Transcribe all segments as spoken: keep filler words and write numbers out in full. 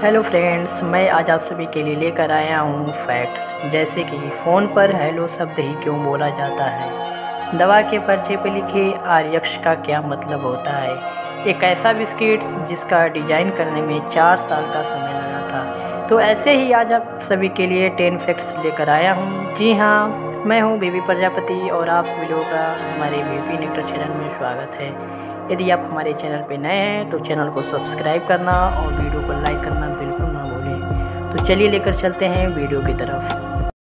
Hello friends, मैं आज आप सभी के लिए लेकर आया हूँ फैक्ट्स, जैसे कि फ़ोन पर हेलो शब्द ही क्यों बोला जाता है, दवा के पर्चे पर लिखे आर्यक्स का क्या मतलब होता है, एक ऐसा बिस्किट जिसका डिज़ाइन करने में चार साल का समय लगा था। तो ऐसे ही आज आप सभी के लिए टेन फैक्ट्स लेकर आया हूँ। जी हाँ, मैं हूँ बेबी प्रजापति और आप सभी लोगों का हमारे बेबी नेक्टर चैनल में स्वागत है। यदि आप हमारे चैनल पे नए हैं तो चैनल को सब्सक्राइब करना और वीडियो को लाइक करना बिल्कुल ना भूलें। तो चलिए लेकर चलते हैं वीडियो की तरफ।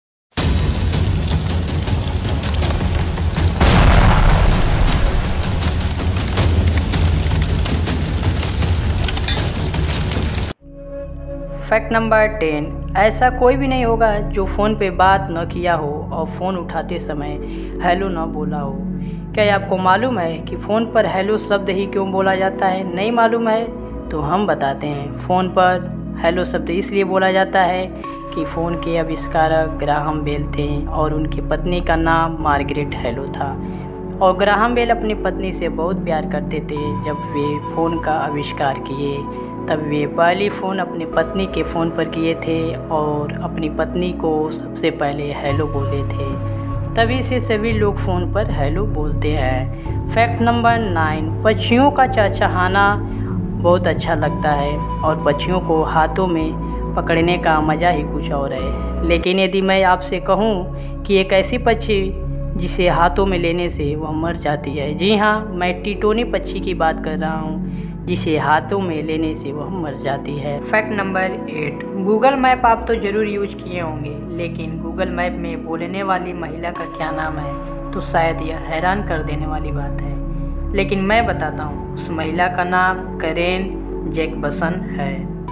फैक्ट नंबर टेन, ऐसा कोई भी नहीं होगा जो फ़ोन पे बात न किया हो और फ़ोन उठाते समय हेलो न बोला हो। क्या आपको मालूम है कि फ़ोन पर हेलो शब्द ही क्यों बोला जाता है? नहीं मालूम है तो हम बताते हैं। फ़ोन पर हेलो शब्द इसलिए बोला जाता है कि फ़ोन के आविष्कारक ग्राहम बेल थे और उनकी पत्नी का नाम मार्गरेट हेलो था। और ग्राहम बेल अपनी पत्नी से बहुत प्यार करते थे। जब वे फ़ोन का आविष्कार किए तब वे पहली फ़ोन अपनी पत्नी के फ़ोन पर किए थे और अपनी पत्नी को सबसे पहले हेलो बोले थे। तभी से सभी लोग फ़ोन पर हेलो बोलते हैं। फैक्ट नंबर नाइन, पक्षियों का चहचहाना बहुत अच्छा लगता है और पक्षियों को हाथों में पकड़ने का मज़ा ही कुछ और है। लेकिन यदि मैं आपसे कहूँ कि एक ऐसी पक्षी जिसे हाथों में लेने से वह मर जाती है, जी हाँ, मैं टिटोनी पक्षी की बात कर रहा हूँ जिसे हाथों में लेने से वह मर जाती है। Fact number eight, Google map आप तो ज़रूर यूज किए होंगे, लेकिन गूगल मैप में बोलने वाली महिला का क्या नाम है तो शायद यह हैरान कर देने वाली बात है। लेकिन मैं बताता हूँ, उस महिला का नाम कैरेन जैकबसन है।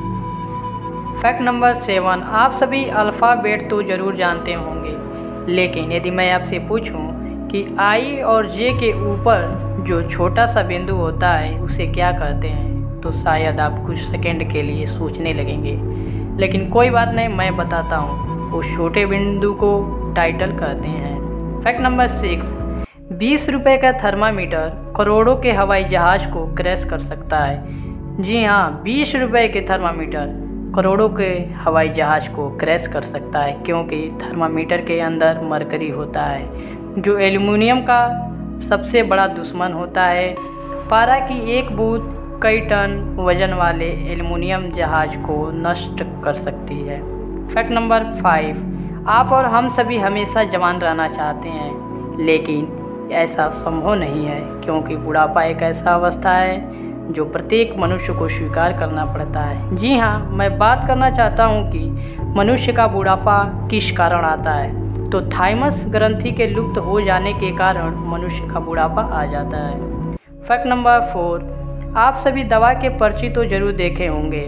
फैक्ट नंबर सेवन, आप सभी अल्फ़ाबेट तो ज़रूर जानते होंगे, लेकिन यदि मैं आपसे पूछूं कि आई और जे के ऊपर जो छोटा सा बिंदु होता है उसे क्या कहते हैं तो शायद आप कुछ सेकंड के लिए सोचने लगेंगे। लेकिन कोई बात नहीं, मैं बताता हूँ, उस छोटे बिंदु को टाइटल कहते हैं। फैक्ट नंबर सिक्स, बीस रुपये का थर्मामीटर करोड़ों के हवाई जहाज़ को क्रैश कर सकता है। जी हाँ, बीस रुपये के थर्मामीटर करोड़ों के हवाई जहाज़ को क्रैश कर सकता है, क्योंकि थर्मामीटर के अंदर मरकरी होता है जो एल्युमिनियम का सबसे बड़ा दुश्मन होता है। पारा की एक बूंद कई टन वजन वाले एल्युमिनियम जहाज़ को नष्ट कर सकती है। फैक्ट नंबर फाइव, आप और हम सभी हमेशा जवान रहना चाहते हैं, लेकिन ऐसा संभव नहीं है, क्योंकि बुढ़ापा एक ऐसा अवस्था है जो प्रत्येक मनुष्य को स्वीकार करना पड़ता है। जी हाँ, मैं बात करना चाहता हूँ कि मनुष्य का बुढ़ापा किस कारण आता है तो थाइमस ग्रंथि के लुप्त हो जाने के कारण मनुष्य का बुढ़ापा आ जाता है। फैक्ट नंबर फोर, आप सभी दवा के पर्चे तो ज़रूर देखे होंगे,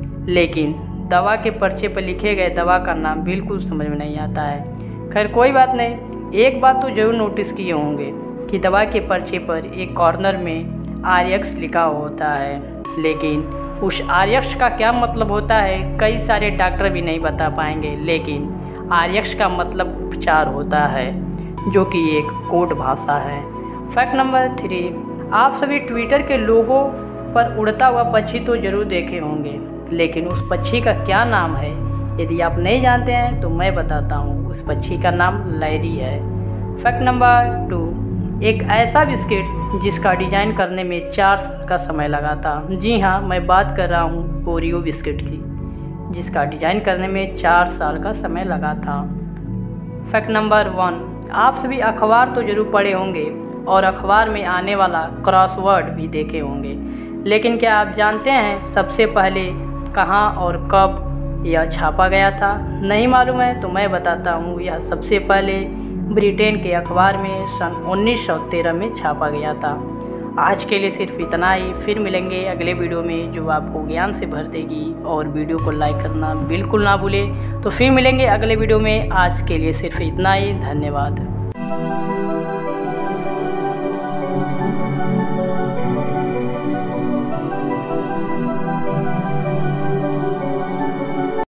लेकिन दवा के पर्चे पर लिखे गए दवा का नाम बिल्कुल समझ में नहीं आता है। खैर कोई बात नहीं, एक बात तो ज़रूर नोटिस किए होंगे कि दवा के पर्चे पर एक कॉर्नर में आर्यक्स लिखा होता है, लेकिन उस आर्यक्स का क्या मतलब होता है कई सारे डॉक्टर भी नहीं बता पाएंगे। लेकिन आर्यक्स का मतलब उपचार होता है, जो कि एक कोड भाषा है। फैक्ट नंबर थ्री, आप सभी ट्विटर के लोगों पर उड़ता हुआ पक्षी तो ज़रूर देखे होंगे, लेकिन उस पक्षी का क्या नाम है यदि आप नहीं जानते हैं तो मैं बताता हूँ, उस पक्षी का नाम लैरी है। फैक्ट नंबर टू, एक ऐसा बिस्किट जिसका डिज़ाइन करने में चार साल का समय लगा था। जी हाँ, मैं बात कर रहा हूँ ओरियो बिस्किट की, जिसका डिज़ाइन करने में चार साल का समय लगा था। फैक्ट नंबर वन, आप सभी अखबार तो ज़रूर पढ़े होंगे और अखबार में आने वाला क्रॉसवर्ड भी देखे होंगे, लेकिन क्या आप जानते हैं सबसे पहले कहाँ और कब यह छापा गया था? नहीं मालूम है तो मैं बताता हूँ, यह सबसे पहले ब्रिटेन के अखबार में सन उन्नीस सौ तेरह में छापा गया था। आज के लिए सिर्फ इतना ही, फिर मिलेंगे अगले वीडियो में जो आपको ज्ञान से भर देगी, और वीडियो को लाइक करना बिल्कुल ना भूलें। तो फिर मिलेंगे अगले वीडियो में, आज के लिए सिर्फ इतना ही, धन्यवाद।